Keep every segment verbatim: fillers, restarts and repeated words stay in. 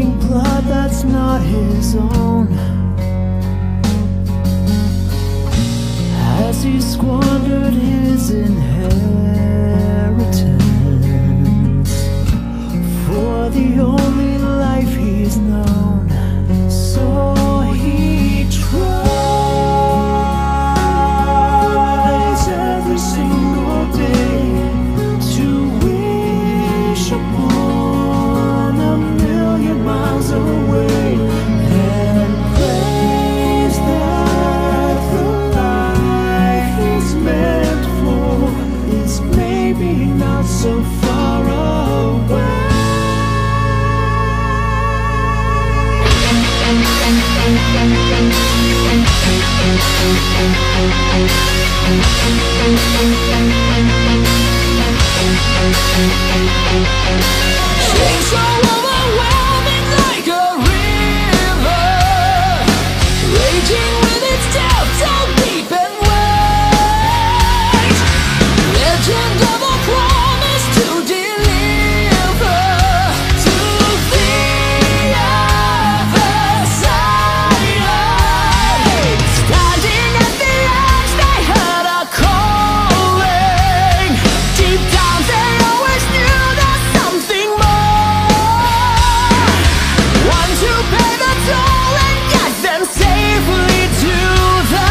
drinking blood that's not his own, as he squandered his inheritance for the only life he's known. So he tries every single day to wish upon a million miles away, and prays that the life he's meant for is maybe not so far away. She's so overwhelming, like a river, raging with its depth so deep and wide. Legend of a promise to deliver to the other side. Standing at the edge, they heard a calling. Deep down they always knew there's something more. One to pay the toll and get them safely to the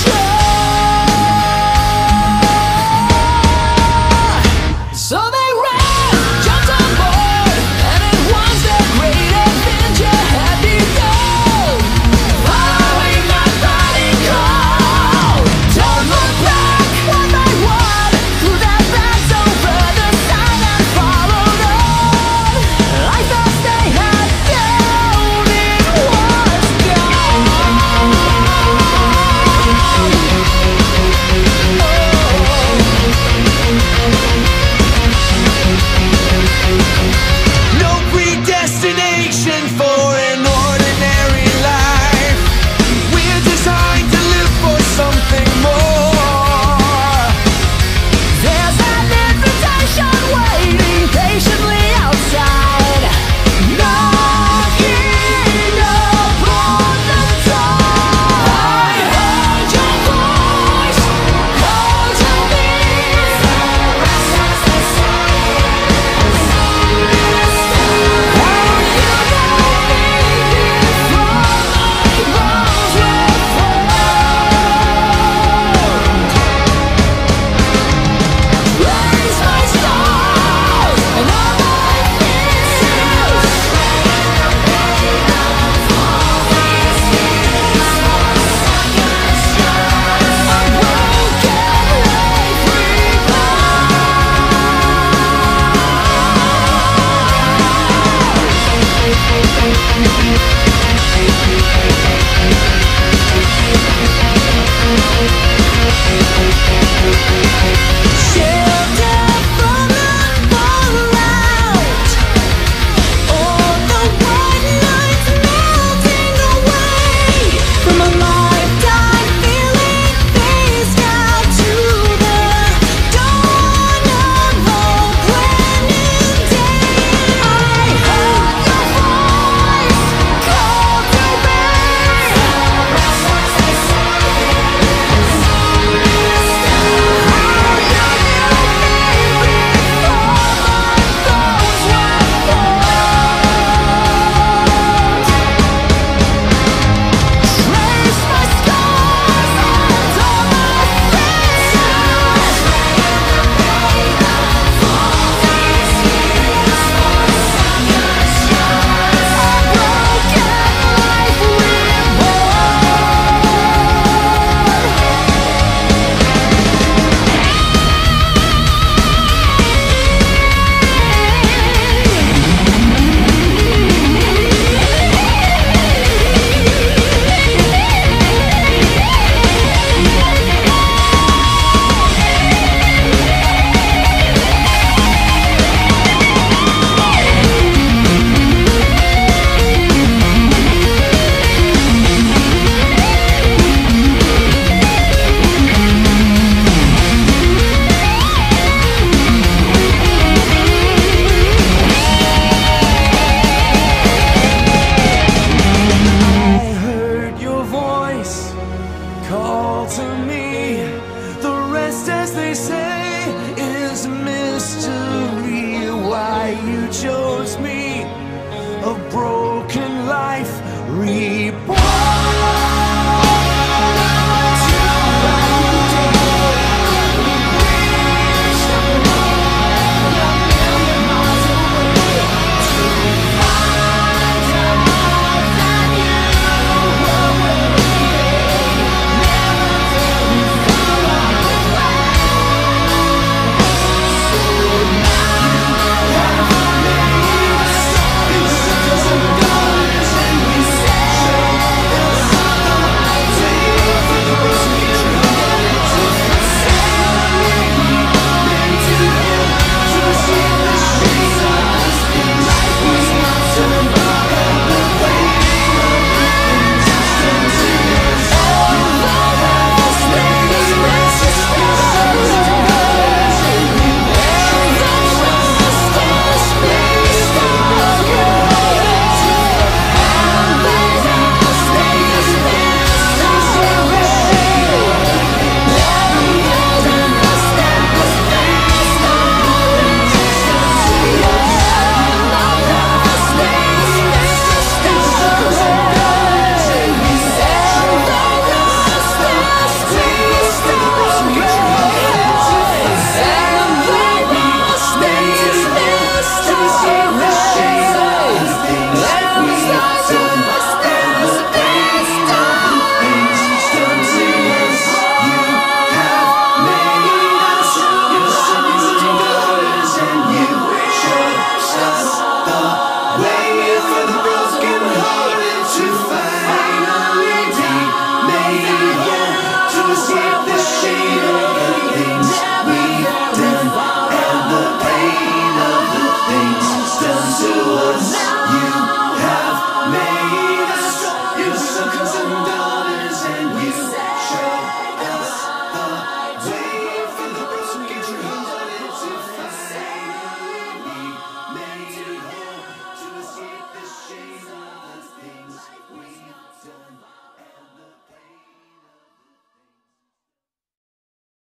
shore. So they ran, jumped on board, and at once their great adventure had begun. Following that guiding call, don't look back, one by one, threw their backs over the side and followed on. I thought they had known it was No predestination for an ordinary life. We're designed to live for something more. There's an invitation waiting patiently outside, knocking upon the door. I heard your voice call to me. Oh, you know me before my bones were formed. Raise my stars and all my fears. A broken life shelter from the fallout, all the white nights melting away from a lifetime feeling phased out to the dawn of a brand new day. I heard your voice call life reborn.